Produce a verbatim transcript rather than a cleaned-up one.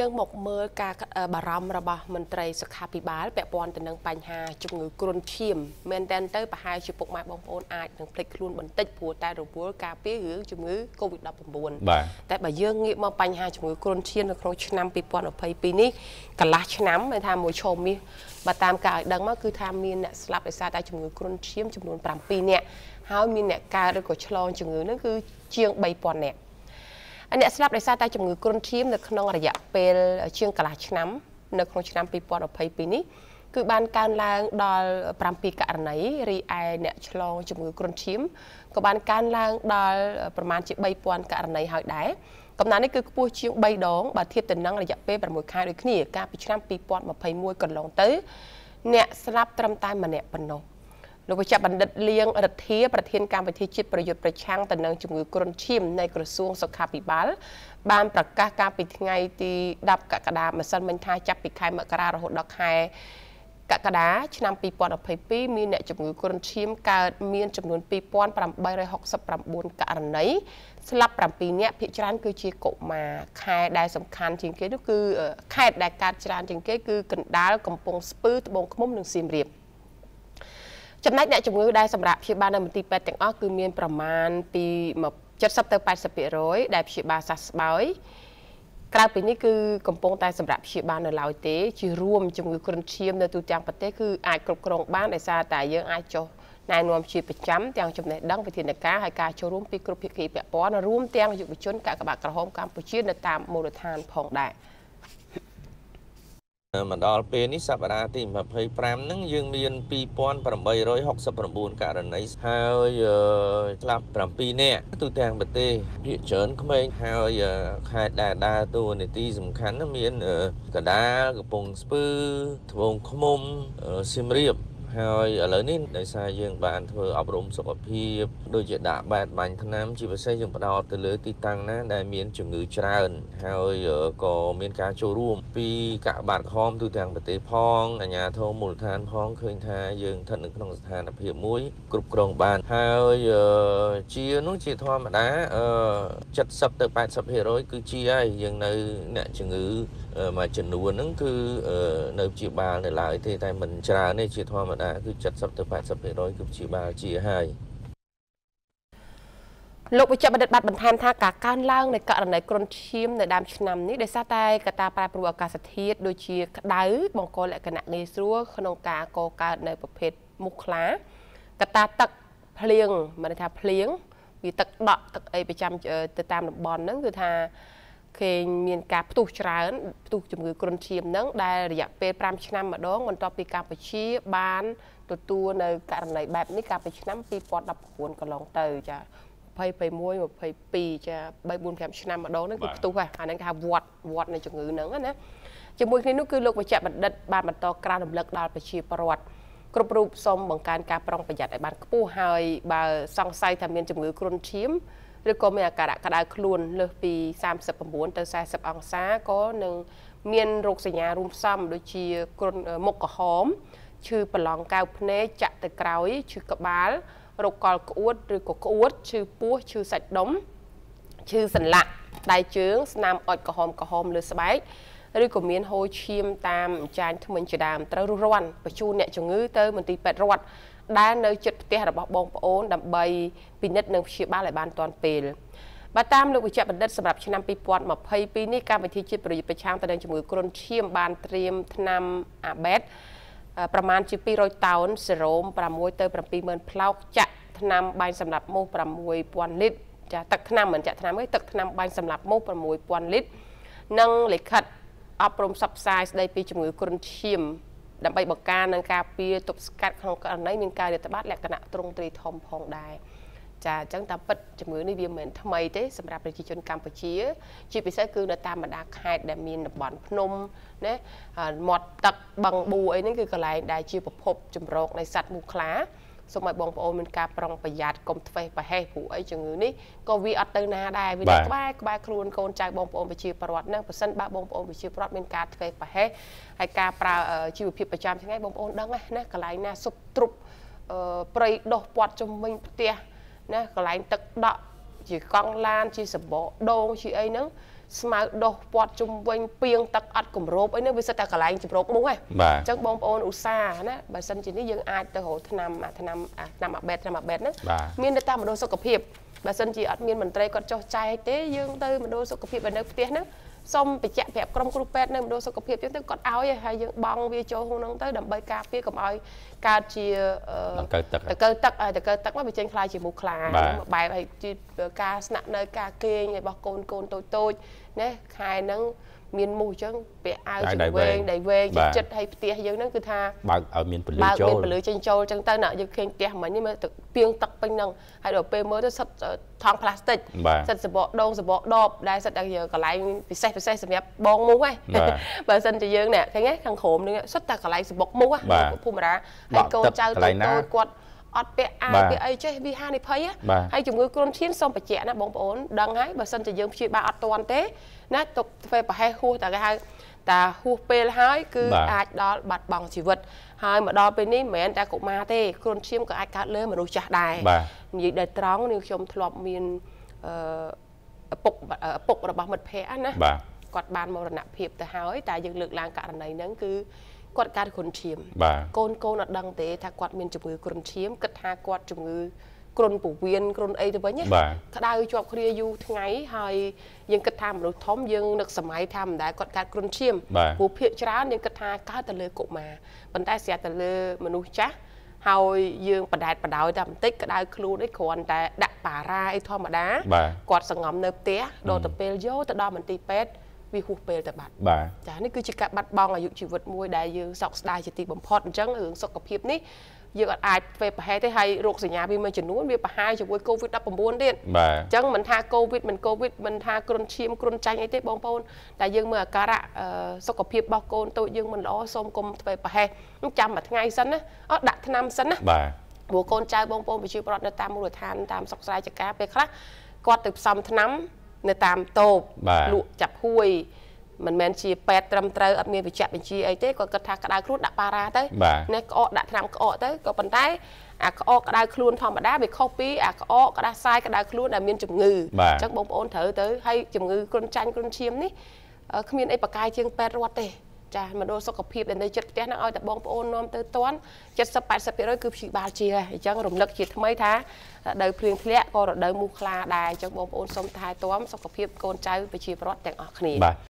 យើងមកមើលការបារម្ភរបស់មន្ត្រីសុខាភិបាលពាក់ព័ន្ធទៅនឹងបញ្ហាជំងឺគ្រុនឈាមមែនតើទៅប្រហែលជាពុកម៉ែបងប្អូនអាចនឹងភ្លេចខ្លួនបន្តិចព្រោះតែរវល់ការពាររឿងជំងឺ កូវីដ ដប់ប្រាំបួន តែបើយើងងាកមកបញ្ហាជំងឺគ្រុនឈាមនៅក្នុងឆ្នាំពីរពាន់ម្ភៃពីរនេះកន្លះឆ្នាំមានថាមួយឈុំនេះបើតាមការឲ្យដឹងមកគឺថាមានអ្នកស្លាប់ដោយសារតែជំងឺគ្រុនឈាមចំនួនប្រាំពីរនាក់ហើយមានអ្នកកើតឬក៏ឆ្លងជំងឺហ្នឹងគឺជាងបីពាន់នាក់អ្នកស្លាប់ដោយសារតែជំងឺគ្រុនឈាមនៅក្នុងរយៈពេលជាងកន្លះឆ្នាំនៅក្នុងឆ្នាំពីរពាន់ម្ភៃពីរនេះគឺបានកើនឡើងដល់ប្រាំពីរករណីរីឯអ្នកឆ្លងជំងឺគ្រុនឈាមក៏បានកើនឡើងដល់ប្រមាណជាបីពាន់ករណីហើយដែរកំណើននេះគឺខ្ពស់ជាងបីដងបើធៀបទៅនឹងរយៈពេលប្រាំមួយខែដូចគ្នាកាលពីឆ្នាំពីរពាន់ម្ភៃមួយកន្លងទៅអ្នកស្លាប់ត្រឹមតែម្នាក់ប៉ុណ្ណោះលោកវិជ្ជបណ្ឌិតលៀងរដ្ឋាប្រធានកម្មវិធីជាតិប្រយុទ្ធប្រឆាំងទៅនឹងជំងឺគ្រុនឈាមនៃក្រសួងសុខាភិបាលបានប្រកាសកាលពីថ្ងៃទីដប់កក្កដាម្សិលមិញថាចាប់ពីខែមករារហូតដល់ខែកក្កដាឆ្នាំពីរពាន់ម្ភៃពីរមានអ្នកជំងឺគ្រុនឈាមកើតមានចំនួនពីរពាន់ប្រាំបីរយហកសិបប្រាំបួនករណីស្លាប់ប្រាំពីរនាក់ភាគច្រើនគឺជាកុមារខេត្តដែលសំខាន់ជាងគេនោះគឺខេត្តដែលកើតច្រើនជាងគេគឺកណ្ដាលកំពង់ស្ពឺត្បូងឃ្មុំនិងសៀមរាបចំណែកអ្នកជំងឺដែលសម្រាប់ព្យាបាលនៅមន្ទីរពេទ្យទាំងអស់គឺមានប្រមាណពីเจ็ดสิบទៅแปดสิบភាគរយដែលព្យាបាលសះស្បើយក្រៅពីនេះគឺកំពុងតែសម្រាប់ព្យាបាលនៅឡើយទេជារួមជំងឺគ្រុនឈាមនៅទូទាំងប្រទេសគឺអាចគ្រប់គ្រងបានដោយសារតែយើងអាចចុះណែនាំជាប្រចាំទាំងចំណេះដឹងវិធានការហើយការចូលរួមពីគ្រប់ភាគីពាក់ព័ន្ធរួមទាំងយុវជនកាកបាទក្រហមកម្ពុជានៅតាមមូលដ្ឋានផងដែរមកដល់ពេលនេះសប្តាហ៍ទីម្ភៃប្រាំហ្នឹងយើងមានពីរពាន់ប្រាំបីរយហកសិបប្រាំបួនករណីហើយស្លាប់ប្រាំពីរនាក់ទូទាំងប្រទេសភាគច្រើនក្មេងហើយខេត្តដែលដើរតួនាទីសំខាន់មានកណ្ដាលកំពង់ស្ពឺត្បូងឃ្មុំសៀមរាបហើយឥឡូវនេះដោយសារយើងបានធ្វើអប់រំសុខភាពដូចជាដាក់បែតបាញ់ថ្នាំជាពិសេសយើងផ្ដោតទៅលើទីតាំងណាដែលមានជំងឺច្រើនហើយក៏មានការចូលរួមពីកាកបាទក្រហមទូទាំងប្រទេសផងអាជ្ញាធរមូលដ្ឋានផងឃើញថាយើងស្ថិតនៅក្នុងស្ថានភាពមួយគ្រប់គ្រងបានហើយជានោះជាធម្មតាเจ็ดสิบទៅแปดสิบភាគរយគឺជាហើយយើងនៅអ្នកជំងឺមួយចំនួនហ្នឹងគឺនៅព្យាបាលនៅឡើយទេតែមិនច្រើនទេជាធម្មតាគឺเจ็ดสิบទៅแปดสิบភាគរយគឺព្យាបាលជាហើយលោកវិជ្ជបណ្ឌិតបានបន្ថែមថាការកើនឡើងនៃករណីគ្រុនឈាមនៅដើមឆ្នាំនេះដោយសារតែកត្តាប្រែប្រួលអាកាសធាតុដូចជាក្តៅបង្កលក្ខណៈងាយស្រួលក្នុងការកកើតនៅប្រភេទមូសខ្លាកត្តាទឹកភ្លៀងមិនថាភ្លៀងវាទឹកដក់ទឹកអីប្រចាំទៅតាមតំបន់ហ្នឹងគឺថាគេមានការផ្ទុះច្រើនផ្ទុះជំងឺគ្រុនឈាមហ្នឹងដែលរយៈពេលប្រាំឆ្នាំម្ដងបន្ទាប់ពីកម្ពុជាបានទទួលនៅករណីបែបនេះកាលពីឆ្នាំពីរពាន់ដប់ប្រាំបួនកន្លងទៅចាម្ភៃមួយ ម្ភៃពីរចាបីបួនប្រាំឆ្នាំម្ដងហ្នឹងគឺផ្ទុះហ្នឹងអាហ្នឹងគេហៅវត្តវត្តនៃជំងឺហ្នឹងណាជាមួយគ្នានោះគឺលោកវិជ្ជបណ្ឌិតបានបន្តក្រានរំលឹកដល់ប្រជាពលរដ្ឋគ្រប់រូបសូមបង្កើនការប្រុងប្រយ័ត្នឲ្យបានខ្ពស់ហើយបើសង្ស័យថាមានជំងឺគ្រុនឈាមឬក៏មានអាការៈក្តៅខ្លួនលើសពីសាមសិប៩ទៅសែសិបអង្សាក៏នឹងមានរោគសញ្ញារួមផ្សំដូចជាគ្រុនមុខក្រហមឈឺប្រឡងកែវភ្នែកចាក់ទៅក្រោយឈឺក្បាលរោគកលក្អួតឬក៏ក្អួតឈឺពោះឈឺសាច់ដុំឈឺសន្លាក់ដៃជើងស្នាមអុចក្រហមក្រហមលើស្បែកឬក៏មានហូរឈាមតាមចាញ់ធ្មេញជាដើមត្រូវរុះរាន់បញ្ជូនអ្នកជំងឺទៅមន្ទីរពេទ្យរដ្ឋដែលនៅជិតផ្ទះរបស់បងប្អូនដើម្បីពិនិត្យនិងព្យាបាលឲ្យបានទាន់ពេលបើតាមលោកវិជ្ជបណ្ឌិតសម្រាប់ឆ្នាំពីរពាន់ម្ភៃពីរនេះកម្មវិធីជាតិប្រយុទ្ធប្រឆាំងទៅនឹងជំងឺគ្រុនឈាមបានត្រៀមថ្នាំអាបេតប្រមាណជាពីររយតោនសេរ៉ូមប្រាំមួយទៅប្រាំពីរម៉ឺនផ្លោកចាក់ថ្នាំបាញ់សម្រាប់មូសប្រាំមួយពាន់លីត្រចាទឹកថ្នាំមិនចាក់ថ្នាំទេទឹកថ្នាំបាញ់សម្រាប់មូសប្រាំមួយពាន់លីត្រនិងលិខិតអប់រំផ្សព្វផ្សាយស្ដីពីជំងឺគ្រុនឈាមដើម្បីបង្ការនិងការពារទប់ស្កាត់ក្នុងករណីមានការរាតត្បាតលក្ខណៈទ្រង់ទ្រាយធំផងដែរចាអញ្ចឹងតាមពិតជំងឺនេះវាមិនមែនថ្មីទេសម្រាប់ប្រជាជនកម្ពុជាជាពិសេសគឺនៅតាមបណ្ដាខេត្តដែលមានតំបន់ភ្នំណាមាត់ទឹកបឹងបួអីហ្នឹងគឺកន្លែងដែលជាប្រភពចម្រោកនៃសត្វមូសខ្លាសូមឲ្យបងប្អូនមានការប្រុងប្រយ័ត្នកុំធ្វេសប្រហែសព្រោះអីជំងឺនេះក៏វាអត់ទៅណាដែរវានៅក្បែរក្បែរខ្លួនកូនចៅបងប្អូនប្រជាពលរដ្ឋហ្នឹងប្រសិនបើបងប្អូនប្រជាពលរដ្ឋមានការធ្វេសប្រហែសហើយការប្រើជីវភាពប្រចាំថ្ងៃបងប្អូនដឹងណាកន្លែងណាសុបទ្រុបព្រៃដុះព័ទ្ធជំនាញផ្ទះណាកន្លែងទឹកដក់ជាកង់ឡានជាសបកដងជាអីហ្នឹងស្មៅដោះពាត់ជុំវិញពីងទឹកអត់គម្របអីនោះវាសិតតែកន្លែងជំរកមុខហ្នឹងអញ្ចឹងបងប្អូនឧស្សាហ៍ណាបើសិនជានេះយើងអាចទៅរកថ្នាំថ្នាំថ្នាំអាបេតថ្នាំអាបេតហ្នឹងមានទៅតាមមណ្ឌលសុខភាពបើសិនជាអត់មានមន្ត្រីគាត់ចុះចែកទេយើងទៅមណ្ឌលសុខភាពនៅផ្ទះហ្នឹងសូមបញ្ជាក់ប្រាប់ក្រុមគ្រូពេទ្យនៅមណ្ឌលសុខភាពយើងទៅគាត់ឲ្យហើយយើងបង់វាចូលក្នុងហ្នឹងទៅដើម្បីការពារកុំឲ្យកើតជាតកៅទឹកតកៅទឹកតកៅទឹកមកវាចេញខ្លាយជាមូសខ្លាបែបឲ្យជាការស្នាក់នៅការគេងរបស់កូនកូនតូចតូចណាខែហ្នឹងមានមូសអញ្ចឹងពាក់អាវជើងវែងដៃវែងចិត្តឲ្យផ្ទះយើងហ្នឹងគឺថាបើកឲ្យមានពលឺចូលបើកមានពលឺចេញចូលអញ្ចឹងទៅណាយើងឃើញផ្ទះមិញនេះមើលទឹកពីងទឹកពេញហ្នឹងហើយដល់ពេលមើលទៅសិតថង់ផ្លាស្ទិកសិតសបកដងសបកដបដែលសិតតែកន្លែងពិសេសពិសេសសម្រាប់បងមូសហ្នឹងបើសិនជាយើងនេះឃើញទេខាងក្រោមនេះសិតតែកន្លែងសបកមូសភូមិរាហើយកូនចៅតូចតូចគាត់អត់ពាក់អាវពាក់អីចេះវាហានិភ័យហើយជំងឺគ្រុនឈាមសូមបញ្ជាក់ណាបងប្អូនដឹងហើយបើសិនជាយើងព្យាបាលអត់ទាន់ទេណាទុកធ្វើប្រហែសហួសតែគេហៅតាហួសពេលហើយគឺអាចដល់បាត់បង់ជីវិតហើយមកដល់ពេលនេះមិនមែនតែកុមារទេគ្រុនឈាមក៏អាចកើតលើមនុស្សចាស់ដែរនិយាយដល់ត្រង់នេះខ្ញុំធ្លាប់មានអឺឪពុកឪពុករបស់មិត្តភ័ក្តិណាគាត់បានមរណភាពទៅហើយតែយើងលើកឡើងករណីហ្នឹងគឺគាត់កើតគ្រុនឈាមកូនកូនអត់ដឹងទេថាគាត់មានជំងឺគ្រុនឈាមគិតថាគាត់ជំងឺគ្រុនពោះវៀនគ្រុនអីទៅវិញក្តៅជាប់គ្រាយូរថ្ងៃហើយយើងគិតថាមនុស្សធំយើងនឹកសម័យថាមិនដែលគាត់កើតគ្រុនឈាមព្រោះភាគច្រើនយើងគិតថាកើតទៅលើកុមារប៉ុន្តែស្រាប់តែលើមនុស្សចាស់ហើយយើងបដែតបដោយតែបន្តិចក្តៅខ្លួនអីគ្រាន់តែដាក់ប៉ារ៉ាអីធម្មតាគាត់សង្ងំនៅផ្ទះដល់ទៅពេលយកទៅដល់មន្ទីរពេទ្យវាហួសពេលទៅបាត់ចានេះគឺជាការបាត់បង់អាយុជីវិតមួយដែលយើងសោកស្ដាយជាទីបំផុតអញ្ចឹងរឿងសុខភាពនេះយើងអាចធ្វើប្រហែលទេហើយរោគសញ្ញាវាមួយចំនួនវាប្រហែលជាមួយ កូវីដ ដប់ប្រាំបួន ទៀតអញ្ចឹងមិនថាកូវីដមិនកូវីដមិនថាគ្រុនឈាមគ្រុនចាញ់អីទេបងប្អូនតែយើងមើលអាការៈសុខភាពរបស់កូនតូចយើងមិនល្អសូមកុំធ្វើប្រហែលចាំមួយថ្ងៃសិនណាអត់ដាក់ថ្នាំសិនណាបាទព្រោះកូនចៅបងប្អូនប្រជាពលរដ្ឋនៅតាមមូលដ្ឋានតាមស្រុកស្រែចកាពេលខ្លះគាត់ទៅផ្សំថ្នាំនៅតាមតូបលក់ចាប់ហួយមិនមែនជាពេទ្យត្រឹមត្រូវអត់មានវិជ្ជាបញ្ជាអីទេគាត់គិតថាក្តៅខ្លួនដាក់ប៉ារ៉ាទៅនេះក្អកដាក់ថ្នាំក្អកទៅក៏ប៉ុន្តែអាក្អកក្តៅខ្លួនធម្មតាវាខុសពីអាក្អកក្តៅសាយក្តៅខ្លួនដែលមានជំងឺអញ្ចឹងបងប្អូនត្រូវទៅហើយជំងឺគ្រុនចាញ់គ្រុនឈាមនេះគ្មានអីប្រកាយជាងពេទ្យរត់ទេចាមណ្ឌលសុខភាពដែលនៅជិតផ្ទះហ្នឹងឲ្យតែបងប្អូននាំទៅតាន់เจ็ดสิบ แปดสิบ% គឺព្យាបាលជាហើយអញ្ចឹងរំលឹកជាថ្មីថារដូវភ្លៀងធ្លាក់ក៏រដូវមូសខ្លាដែរអញ្ចឹងបងប្អូនសូមថែទាំសុខភាពកូនចៅប្រជាពលរដ្ឋទាំងអស់គ្នា